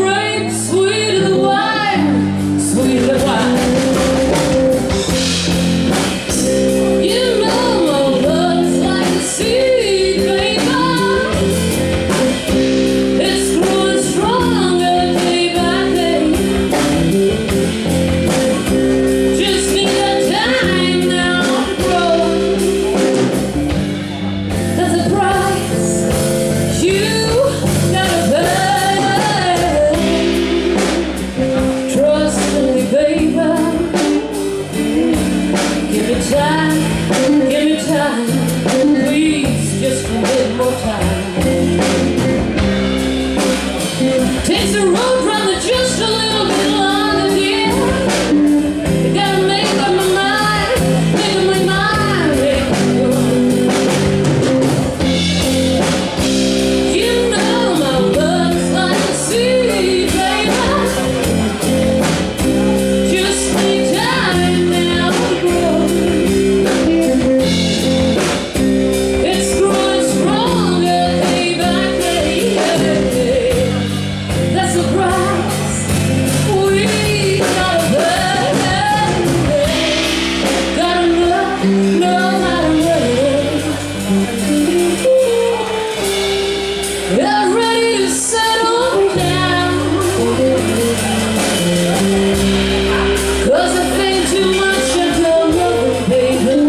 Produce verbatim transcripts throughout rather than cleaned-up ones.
grape, sweet as the wine, sweet as the wine. You know my love's like a seed, baby. It's growing stronger day by day. Just need a time now to grow. There's a price you gotta pay. Trust me, baby. Give me time, give me time. Please, just a bit more time. Takes the road rather just a little bit longer, dear. You gotta make up my mind, make up my mind, baby. You know my love's like a seed, baby. Just need time now to grow. It's growing stronger day by day. That's the price we gotta pay. Gotta know, know how to wait. Get ready to settle down, 'cause I think too much of your love, baby.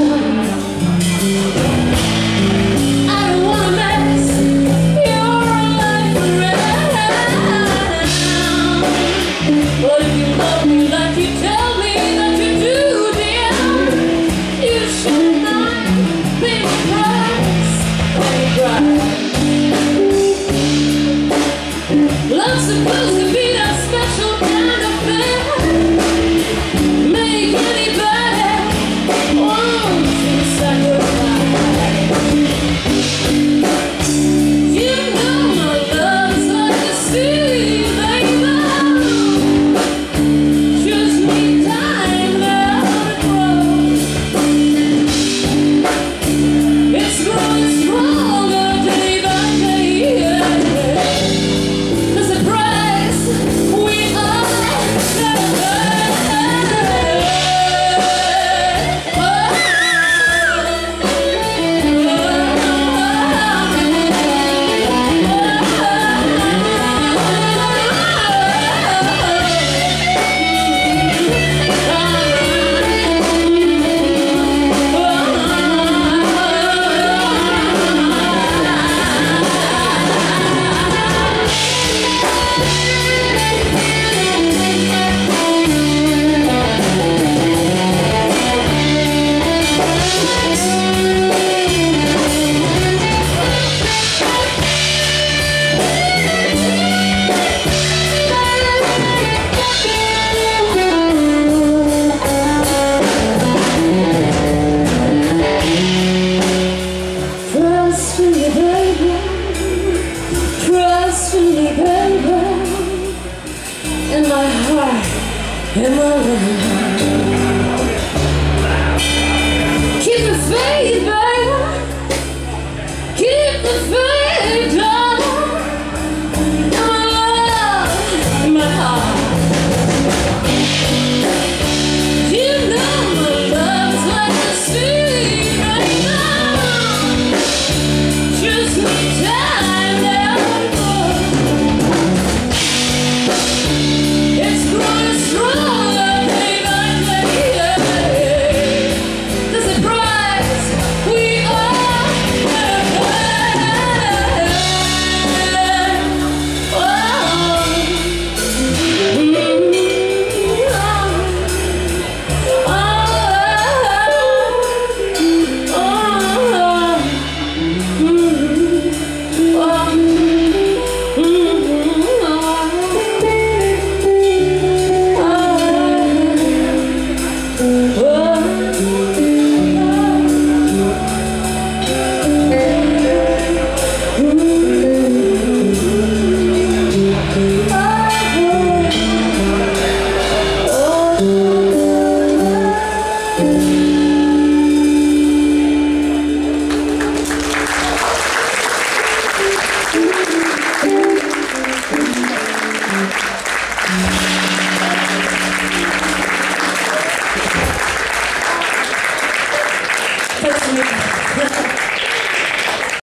I don't wanna mess your life around. But if you love me like you tell me that you do, dear, you should not pay the price when you cry. Love's supposed to be that special kind of thing. Make anybody want to sacrifice. You know my love's like a seed, baby. Just need time now to grow. It's growing stronger day by day. There's a price we all gotta trust me, baby. Trust me, baby. In my heart, in my life. Keep the faith, baby. Keep the faith, darling. In my love, in my heart. You know my love's like a seed right now. Just need time now to grow. It's growing stronger day by day.